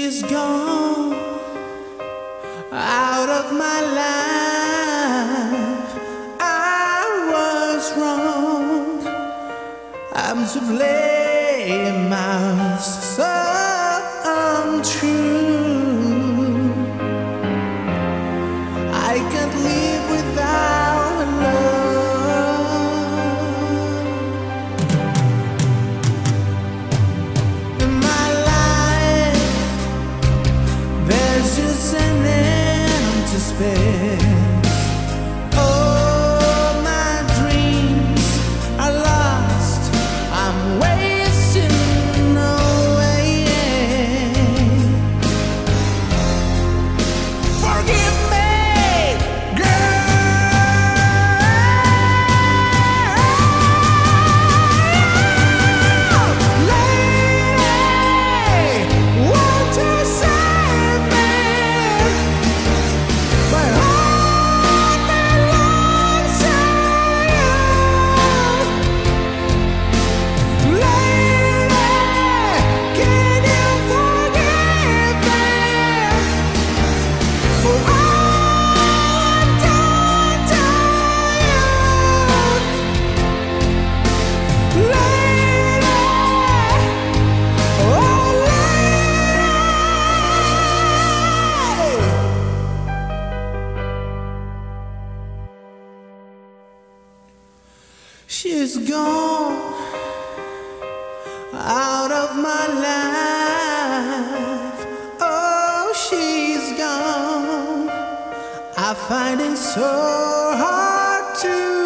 She's gone out of my life. I was wrong. I'm to blame. I was so untrue. I can't live without her love. In my life, there's just an empty space. All my dreams are lost. I'm wasting away. Forgive me, girl. Lady, won't you save me? My heart belongs to you. Lady, can you forgive me for all I've done to you? Lady, oh lady. She's gone out of my life. Oh, she's gone. I find it so hard to